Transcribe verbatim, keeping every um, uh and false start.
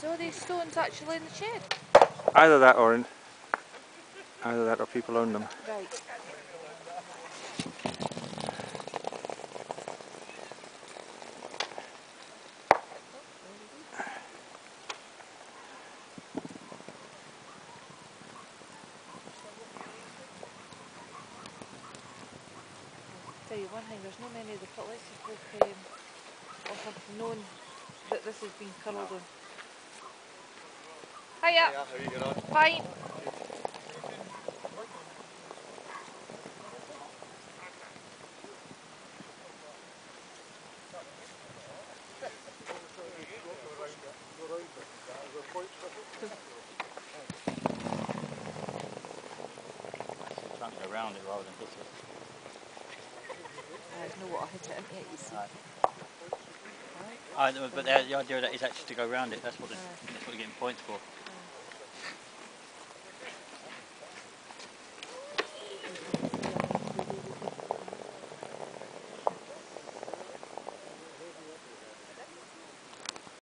No, these stones actually in the shed. Either that or in, either that or people own them. Right. Tell you one thing, there's not many of the Pitlessie folk um, or have known that this has been curled on. Hiya! Hiya, how are you getting on? Fine! Trying to go around it rather than hit it. There's no water hit it, isn't it, you see? Right. Uh, but the, the idea of that is actually to go around it. That's what the, that's what you're getting points for.